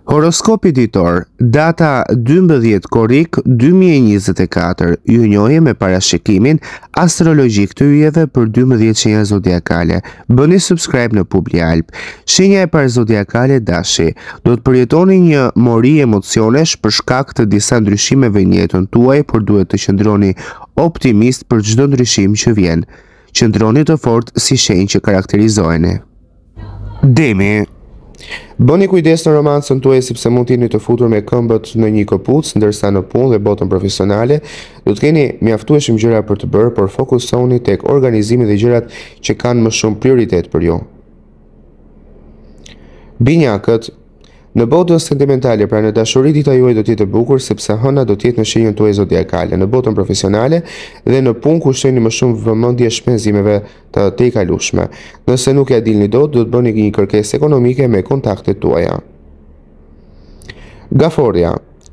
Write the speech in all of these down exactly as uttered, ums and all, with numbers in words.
Horoskopi ditor, data dymbëdhjetë korrik dy mijë e njëzet e katër, ju njohje me parashikimin astrologjik të yjeve për dymbëdhjetë shenja zodiakale. Bëni subscribe në Publi Alp. Shenja e parë zodiakale Dashi, do të përjetoni një mori emocionesh për shkak të disa ndryshimeve në jetën tuaj, por duhet të qëndroni optimist për çdo ndryshim që vjen. Qëndroni të fortë si shenjë që karakterizoheni. Demi. Bëni kujdes në romancën tuaj sepse mund t'jeni të futur me këmbët në një këpucë, ndërsa në punë dhe botën profesionale do të keni mjaftueshëm gjëra për të bërë, por fokusoni tek organizimi dhe gjërat që kanë më shumë prioritet për ju. Binjakët. Në botën sentimentale, pra në dashuri, dita juaj do të jetë e bukur sepse hëna do të jetë në shenjën tuaj zodiakale. Në botën profesionale dhe në punë kushtojeni më shumë vëmendje shpenzimeve të tejkalueshme. Nëse nuk ja dilni dot, do të bëni një kërkesë ekonomike me kontaktet tuaja. Gaforia.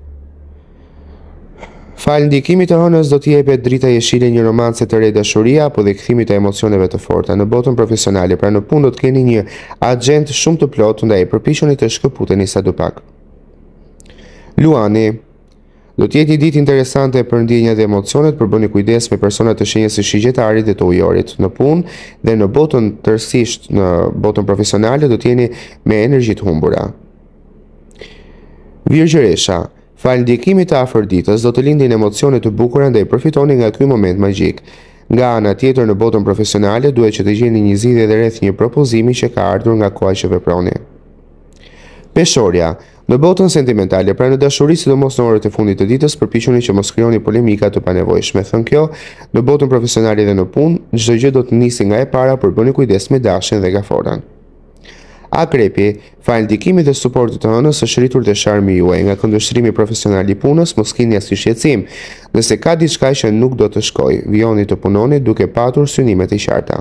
Fal ndikimit të hënës do t'i jepet drita jeshile një romance të re dashuria apo dhe kthimit të emocioneve të forta. Në botën profesionale, pra në punë do të keni një agent shumë të plotë, ndaj përpiqeni të shkëputeni sadupak. Luani. Do të jetë një ditë interesante për ndjenjat dhe emocionet, por bëni kujdes me persona të shenjës së Shigjetarit dhe të Ujorit. Në punë dhe në botën tërësisht në botën profesionale do të jeni me energji të humbura. Virgjëresha. Fal ndikimit të Afroditës do të lindin emocione të bukura ndaj përfitoni nga ky moment magjik. Nga ana tjetër në botën profesionale duhet që të gjeni një zgjidhje dhe rreth një propozimi që ka ardhur nga koha që veproni. Peshorja. Në botën sentimentale, pra në dashuri, sidomos në orët e fundit të ditës, përpiquni që mos krijoni polemika të panevojshme. Thënë kjo, në botën profesionale dhe në punë, çdo gjë do të nisë nga e para, por bëni kujdes me dashin dhe gaforan. Akrepi, fal ndikimit dhe suportit të hënës është rritur te sharmi juaj, nga këndvështrimi profesional i punës, mos keni asnjë shqetësim. Nëse ka diçka që nuk do të shkojë, vijoni të punoni duke patur synimet e qarta.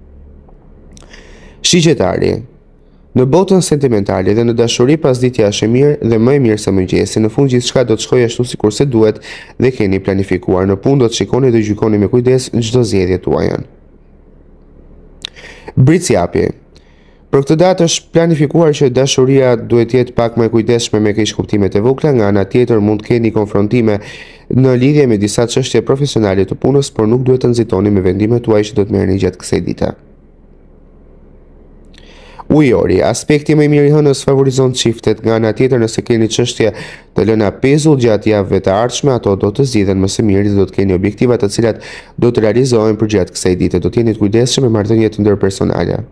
Shigjetari. Në botën sentimentale dhe në dashuri pasditja është e mirë dhe më e mirë se mëngjesi. Në fund gjithçka do të shkojë ashtu sikur se duhet dhe keni planifikuar. Në punë do të shikoni dhe gjykoni me kujdes çdo zgjedhje tuaj. Bricjapi. Për këtë datë është planifikuar që dashuria duhet jetë pak më e kujdesshme me keq kuptimet e vogla, nga ana tjetër mund të keni konfrontime në lidhje me disa çështje profesionale të punës, por nuk duhet të nxitoni me vendimet tuaja që do të merrni gjatë kësaj dite. Ujori, aspekti më i mirë i hënës favorizon çiftet, nga ana tjetër nëse keni çështje të lëna pezull gjatë javëve të ardhshme, ato do të zgjidhen më së miri dhe do të keni objektiva të cilat do të realizohen përgjatë kësaj dite. Do të jeni të kujdesshëm me marrëdhëniet ndërpersonale.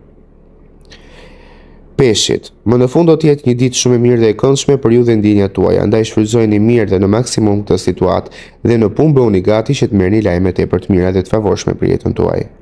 Peshit. Më në fund do të jetë një ditë shumë e mirë dhe e këndshme për ju dhe ndjenjat tuaja, andaj shfrytëzojeni mirë dhe në maksimum këtë situatë dhe në punë bëuni gati që të merrni lajme tepër të mira dhe të favorshme për jetën tuaj.